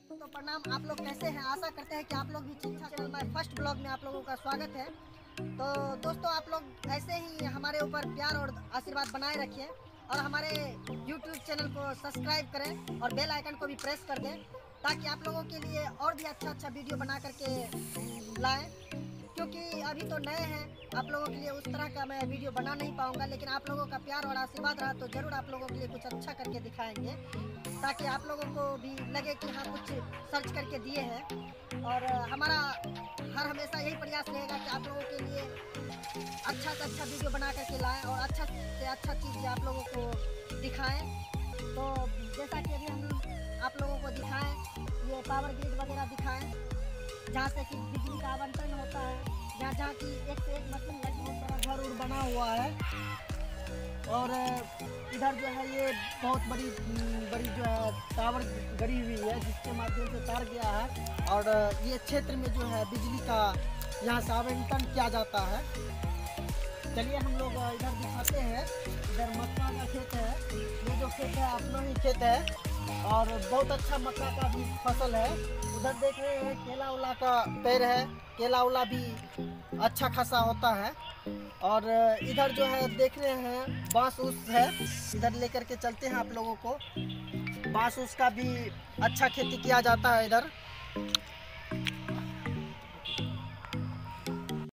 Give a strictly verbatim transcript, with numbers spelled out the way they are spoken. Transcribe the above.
तो प्रणाम, आप लोग कैसे हैं? आशा करते हैं कि आप लोग भी ठीक ठाक। चैनल में फर्स्ट ब्लॉग में आप लोगों का स्वागत है। तो दोस्तों, आप लोग ऐसे ही हमारे ऊपर प्यार और आशीर्वाद बनाए रखिए और हमारे यूट्यूब चैनल को सब्सक्राइब करें और बेल आइकन को भी प्रेस कर दें, ताकि आप लोगों के लिए और भी अच्छा अच्छा वीडियो बना करके लाएं। क्योंकि अभी तो नए हैं, आप लोगों के लिए उस तरह का मैं वीडियो बना नहीं पाऊंगा, लेकिन आप लोगों का प्यार और आशीर्वाद रहा तो ज़रूर आप लोगों के लिए कुछ अच्छा करके दिखाएंगे, ताकि आप लोगों को भी लगे कि हाँ कुछ सर्च करके दिए हैं। और हमारा हर हमेशा यही प्रयास रहेगा कि आप लोगों के लिए अच्छा से अच्छा वीडियो बना करके लाएँ और अच्छा से अच्छा चीज़ आप लोगों को दिखाएँ। तो जैसा कि अभी हम आप लोगों को दिखाएँ, ये पावर ग्रिड वगैरह दिखाएँ, जहाँ से कि बिजली का आवंटन होता है, जहाँ जहाँ की एक से एक मशीन लगी, बहुत बड़ा घर उर बना हुआ है। और इधर जो है ये बहुत बड़ी बड़ी जो है टावर गड़ी हुई है, जिसके माध्यम से तार गया है। और ये क्षेत्र में जो है बिजली का यहाँ से आवंटन किया जाता है। चलिए हम लोग इधर दिखाते हैं। इधर मक्का का खेत है, ये जो खेत है अपना ही खेत है और बहुत अच्छा मक्का का भी फसल है। उधर देख रहे हैं केला उला का पेड़ है, केला उला भी अच्छा खासा होता है। और इधर जो है देख रहे हैं बांस उस है, इधर लेकर के चलते हैं आप लोगों को। बांस उस का भी अच्छा खेती किया जाता है इधर।